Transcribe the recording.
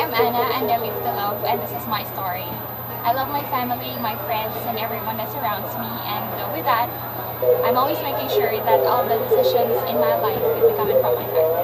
I'm Anna, and I live to love, and this is my story. I love my family, my friends, and everyone that surrounds me, and with that, I'm always making sure that all the decisions in my life will be coming from my heart.